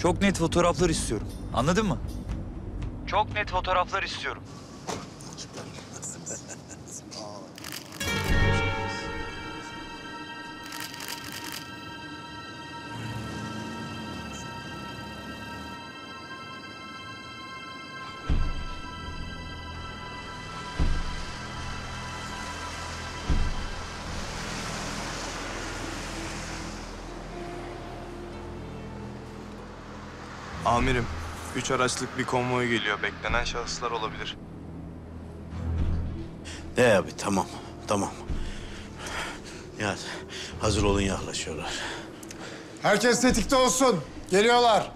Çok net fotoğraflar istiyorum. Anladın mı? Çok net fotoğraflar istiyorum. Amirim, 3 araçlık bir konvoy geliyor. Beklenen şahıslar olabilir. De abi tamam, tamam. Ya hazır olun, yaklaşıyorlar. Herkes tetikte olsun. Geliyorlar.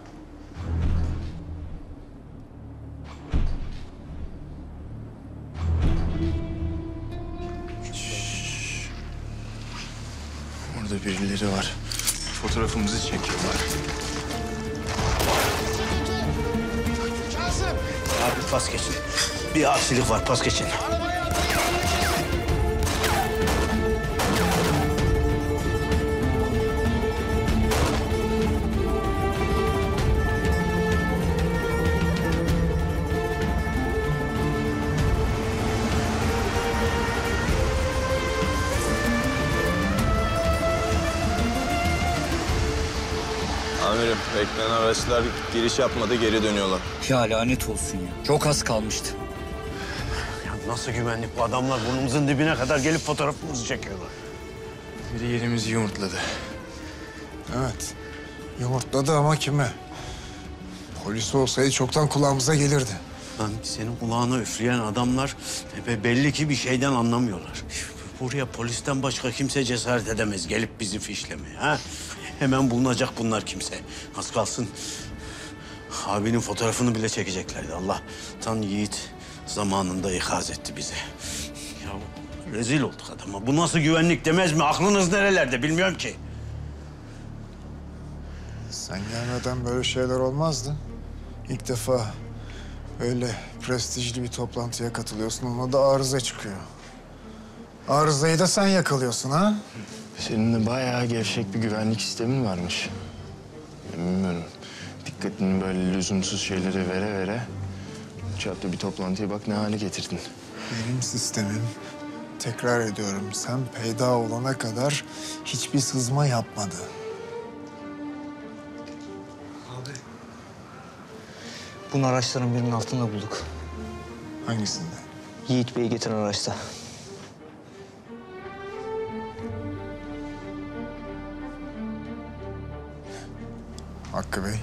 Orada birileri var. Fotoğrafımızı çekiyorlar. Abi pas geçin. Bir aksilik var, pas geçin. Amirim, beklenen araçlar giriş yapmadı, geri dönüyorlar. Ya lanet olsun ya. Çok az kalmıştı. Ya nasıl güvenlik bu adamlar? Burnumuzun dibine kadar gelip fotoğrafımızı çekiyorlar. Biri yerimizi yumurtladı. Evet. Yumurtladı ama kime? Polis olsaydı çoktan kulağımıza gelirdi. Lan senin kulağına üfleyen adamlar belli ki bir şeyden anlamıyorlar. Buraya polisten başka kimse cesaret edemez gelip bizi fişlemeye. Ha? Hemen bulunacak bunlar kimse. Az kalsın abinin fotoğrafını bile çekeceklerdi. Allah'tan Yiğit zamanında ikaz etti bizi. Ya rezil olduk adama. Bu nasıl güvenlik demez mi? Aklınız nerelerde bilmiyorum ki. Sen gelmeden böyle şeyler olmazdı. İlk defa öyle prestijli bir toplantıya katılıyorsun. Ona da arıza çıkıyor. Arızayı da sen yakalıyorsun ha? Senin de bayağı gevşek bir güvenlik sistemin varmış. Bilmiyorum. Dikkatini böyle lüzumsuz şeylere vere çapta bir toplantıya bak ne hale getirdin. Benim sistemim, tekrar ediyorum, sen peyda olana kadar hiçbir sızma yapmadı. Bunu araçların birinin altında bulduk. Hangisinde? Yiğit Bey'i getiren araçta. Hakkı Bey.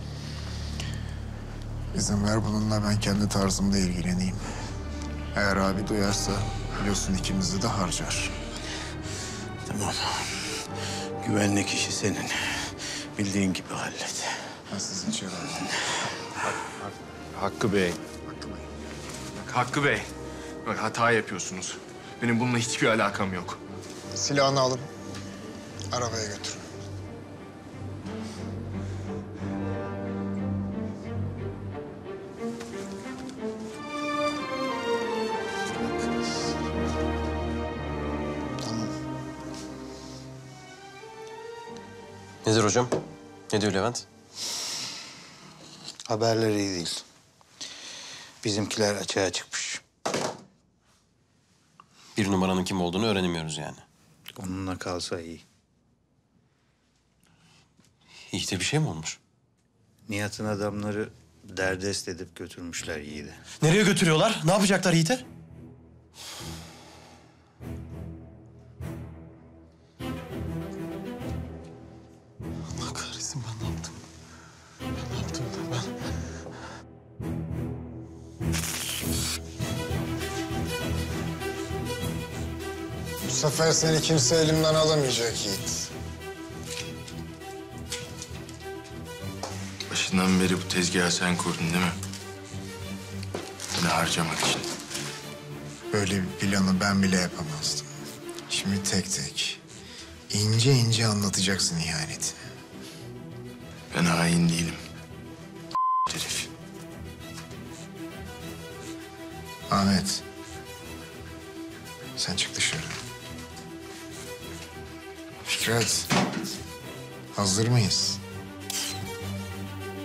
İzin ver bununla ben kendi tarzımda ilgileneyim. Eğer abi duyarsa biliyorsun ikimizi de harcar. Tamam. Güvenlik işi senin. Bildiğin gibi hallet. Ben sizi içeri alayım. Hakkı Bey. Hakkı Bey. Bak Hakkı Bey. Bak hata yapıyorsunuz. Benim bununla hiçbir alakam yok. Silahını alın. Arabaya götürün. Tamam. Nedir hocam? Ne diyor Levent? Haberleri iyi değil. Bizimkiler açığa çıkmış. Bir numaranın kim olduğunu öğrenemiyoruz yani. Onunla kalsa iyi. Yiğit'e bir şey mi olmuş? Nihat'ın adamları derdest edip götürmüşler Yiğit'i. Nereye götürüyorlar? Ne yapacaklar Yiğit'e? Allah kahretsin, ben ne yaptım? Ben ne yaptım ben? Bu sefer seni kimse elimden alamayacak Yiğit. Başından beri bu tezgahı sen kurdun değil mi? Beni harcamak için. Böyle bir planı ben bile yapamazdım. Şimdi tek tek, ince ince anlatacaksın ihaneti. Ben hain değilim. Herif. Ahmet, sen çık dışarı. Fikret, hazır mıyız?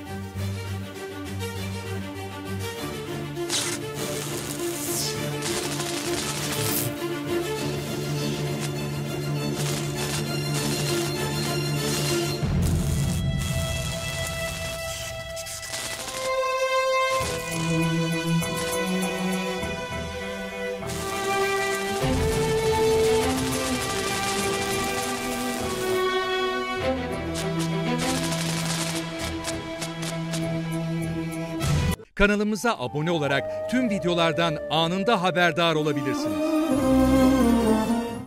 Kanalımıza abone olarak tüm videolardan anında haberdar olabilirsiniz.